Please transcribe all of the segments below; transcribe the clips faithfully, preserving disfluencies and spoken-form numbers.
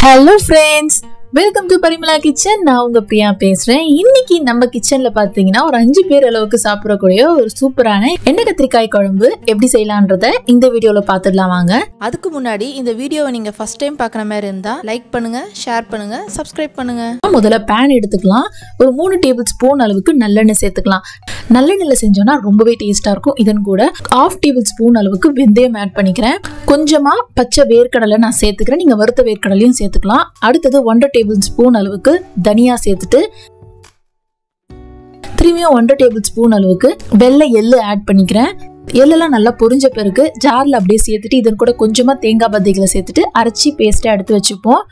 Hello friends, welcome to Parimala Kitchen. நான் உங்க பிரியா பேசுறேன். இன்னைக்கு நம்ம கிச்சன்ல பாத்தீங்கன்னா ஒரு அஞ்சு பேர் அளவுக்கு சாப்பிடக்கூடிய ஒரு சூப்பரான எண்ணெய் கத்திரிக்காய் குழம்பு எப்படி செய்யலாம்ன்றத இந்த வீடியோல பாத்துடலாம் வாங்க. அதுக்கு முன்னாடி இந்த வீடியோவை நீங்க ஃபர்ஸ்ட் டைம் பார்க்குற மாதிரி இருந்தா லைக் பண்ணுங்க, ஷேர் பண்ணுங்க, சப்ஸ்கிரைப் பண்ணுங்க. முதல்ல பேன் எடுத்துக்கலாம். ஒரு மூணு டேபிள் ஸ்பூன் அளவுக்கு நல்லெண்ணெய் சேர்த்துக்கலாம். நல்லெண்ணெயில செஞ்சோம்னா ரொம்பவே டேஸ்டா இருக்கும். இதன் கூட ஹாஃப் டேபிள் ஸ்பூன் அளவுக்கு வெந்தயம் ஆட் பண்ணிக்கிறேன். கொஞ்சமா பச்சை வேர்க்கடலை நான் சேர்த்துக்கிறேன். நீங்க வறுத்த வேர்க்கடலையும் சேர்த்துக்கலாம். அடுத்தது ஒன்றரை டேபிள் ஸ்பூன் அளவுக்கு தனியா சேர்த்துட்டு திரும்பியும் ஒன்றரை டேபிள் ஸ்பூன் அளவுக்கு வெள்ளை எள்ளு ஆட் பண்ணிக்கிறேன். எள்ளெல்லாம் நல்லா பொரிஞ்ச பிறகு ஜார்ல அப்படியே சேர்த்துட்டு இதன் கூட கொஞ்சமா தேங்காய் பத்தைகளை சேர்த்துட்டு அரைச்சி பேஸ்டா எடுத்து வச்சுப்போம்.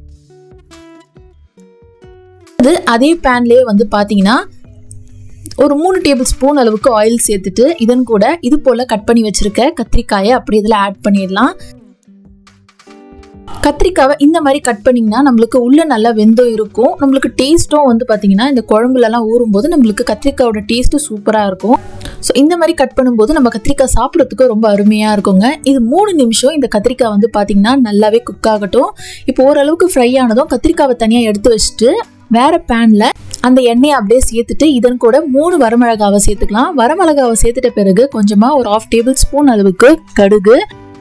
அதே பேன்லயே வந்து பாத்தீங்கன்னா ஒரு மூணு டேபிள் ஸ்பூன் அளவுக்கு ஆயில் சேர்த்துட்டு இதன் கூட இது போல கட் பண்ணி வச்சிருக்க கத்திரிக்காயை அப்படி இதில் ஆட் பண்ணிடலாம். கத்திரிக்காவை இந்த மாதிரி கட் பண்ணிங்கன்னா நம்மளுக்கு உள்ள நல்லா வெந்தம் இருக்கும். நம்மளுக்கு டேஸ்ட்டும் வந்து பார்த்தீங்கன்னா இந்த குழம்புலலாம் ஊறும்போது நம்மளுக்கு கத்திரிக்காயோட டேஸ்ட்டு சூப்பராக இருக்கும். ஸோ இந்த மாதிரி கட் பண்ணும்போது நம்ம கத்திரிக்காய் சாப்பிட்றதுக்கு ரொம்ப அருமையாக இருக்குங்க. இது மூணு நிமிஷம் இந்த கத்திரிக்காய் வந்து பார்த்தீங்கன்னா நல்லாவே குக் ஆகட்டும். இப்போ ஓரளவுக்கு ஃப்ரை ஆனதும் கத்திரிக்காவை தனியாக எடுத்து வச்சுட்டு வேற பேன்ல அந்த எண்ணெயை அப்படியே சேர்த்துட்டு இதன் கூட மூணு வரமிளகாவை சேர்த்துக்கலாம். வரமிளகாவை சேர்த்துட்ட பிறகு கொஞ்சமா ஒரு ஹாஃப் டேபிள் ஸ்பூன் அளவுக்கு கடுகு,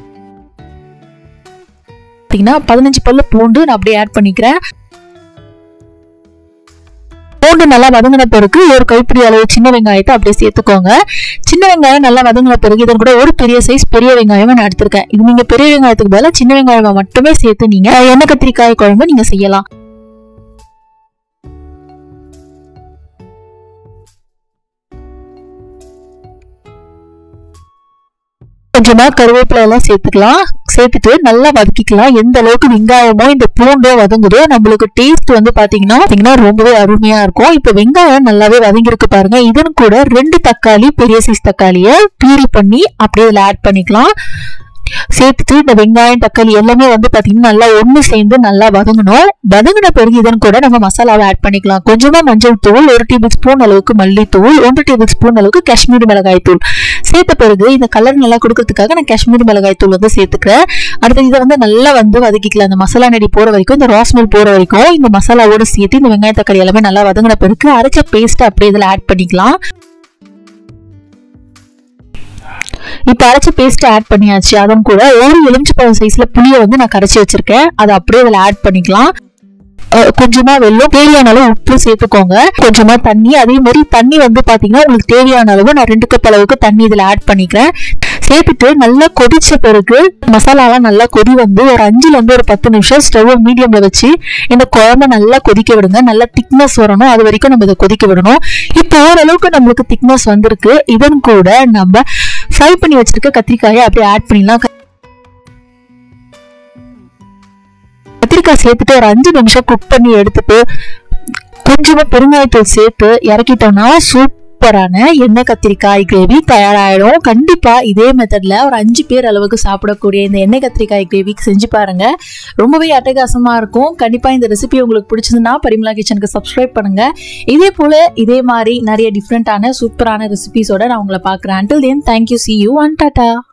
பதினஞ்சு பல்லு பூண்டு நான் அப்படியே ஆட் பண்ணிக்கிறேன். பூண்டு நல்லா வதங்கின பிறகு ஒரு கைப்பிடி அளவு சின்ன வெங்காயத்தை அப்படியே சேர்த்துக்கோங்க. சின்ன வெங்காயம் நல்லா வதங்கின பிறகு இதன் கூட ஒரு பெரிய சைஸ் பெரிய வெங்காயம் நான் எடுத்திருக்கேன். இது நீங்க பெரிய வெங்காயத்துக்கு பதிலாக சின்ன வெங்காயம் மட்டுமே சேர்த்து நீங்க எண்ணெய் கத்திரிக்காய் குழம்பு நீங்க செய்யலாம். கொஞ்சமா கருவேப்பிலை எல்லாம் சேர்த்துக்கலாம். சேர்த்துட்டு நல்லா வதக்கிக்கலாம். எந்த அளவுக்கு வெங்காயமோ இந்த பூண்டோ வதங்குதோ நம்மளுக்கு டேஸ்ட் வந்து பாத்தீங்கன்னா ரொம்பவே அருமையா இருக்கும். இப்ப வெங்காயம் நல்லாவே வதங்கிருக்கு பாருங்க. இதன் கூட ரெண்டு தக்காளி, பெரிய சைஸ் தக்காளியை பியூரி பண்ணி அப்படியே இதுல ஆட் பண்ணிக்கலாம். சேர்த்துட்டு இந்த வெங்காயம் தக்காளி எல்லாமே வந்து பாத்தீங்கன்னா நல்லா ஒண்ணு சேர்ந்து நல்லா வதங்கணும். வதங்கின பிறகு இதன் கூட நம்ம மசாலாவை ஆட் பண்ணிக்கலாம். கொஞ்சமா மஞ்சள் தூள், ஒரு டேபிள் ஸ்பூன் அளவுக்கு மல்லித்தூள், ஒன்று டேபிள் ஸ்பூன் அளவுக்கு காஷ்மீரி மிளகாய் தூள் சேர்த்த பிறகு இந்த கலர் நல்லா கொடுக்கறதுக்காக நான் காஷ்மீரி மிளகாய் தூள் வந்து சேர்த்துக்கிறேன். அடுத்து இதை வந்து நல்லா வந்து வதக்கிக்கலாம். இந்த மசாலா நடி போற வரைக்கும், இந்த ராஸ்மெல் போற வரைக்கும் இந்த மசாலாவோட சேர்த்து இந்த வெங்காய தக்காளி எல்லாமே நல்லா வதங்கின பிறகு அரைச்ச பேஸ்ட் அப்படியே இதுல ஆட் பண்ணிக்கலாம். இப்ப அரைச்ச பேஸ்ட் ஆட் பண்ணியாச்சு. அதன் கூட ஒரு எலுமிச்சப்பழம் சைஸ்ல புளியை வந்து நான் கரைச்சி வச்சிருக்கேன். அதை அப்படியே இதுல ஆட் பண்ணிக்கலாம். கொஞ்சமா வெல்லம், தேவையான அளவு உப்பு சேர்த்துக்கோங்க. கொஞ்சமா தண்ணி, அதே மாதிரி தண்ணி வந்து பாத்தீங்கன்னா உங்களுக்கு தேவையான அளவு நான் ரெண்டு கப் அளவுக்கு தண்ணி இதுல ஆட் பண்ணிக்கிறேன். சேர்த்துட்டு நல்லா கொதிச்ச பிறகு மசாலாலாம் நல்லா கொதி வந்து ஒரு அஞ்சுல இருந்து ஒரு பத்து நிமிஷம் ஸ்டவ் மீடியம்ல வச்சு இந்த குழம்பை நல்லா கொதிக்க விடுங்க. நல்லா திக்னஸ் வரணும், அது வரைக்கும் நம்ம இதை கொதிக்க விடணும். இப்போ ஓரளவுக்கு நம்மளுக்கு திக்னஸ் வந்திருக்கு. இதன் கூட நம்ம ஃப்ரை பண்ணி வச்சிருக்க கத்திரிக்காயை அப்படியே ஆட் பண்ணிடலாம். கத்திரிக்காய் சேர்த்துட்டு ஒரு அஞ்சு நிமிஷம் குக் பண்ணி எடுத்துட்டு கொஞ்சமா பெருங்காயத்தூள் சேர்த்து இறக்கிட்டோம்னா சூப்பரான எண்ணெய் கத்திரிக்காய் கிரேவி தயாராகிடும். கண்டிப்பா இதே மெத்தட்ல ஒரு அஞ்சு பேர் அளவுக்கு சாப்பிடக்கூடிய இந்த எண்ணெய் கத்திரிக்காய் கிரேவி செஞ்சு பாருங்க. ரொம்பவே அட்டகாசமா இருக்கும். கண்டிப்பா இந்த ரெசிபி உங்களுக்கு பிடிச்சதுன்னா பரிமலா கிச்சனுக்கு சப்ஸ்கிரைப் பண்ணுங்க. இதே போல இதே மாதிரி நிறைய டிஃப்ரெண்டான சூப்பரான ரெசிபிஸோட நான் உங்களை பார்க்குறேன். Until then, thank you, see you and tata.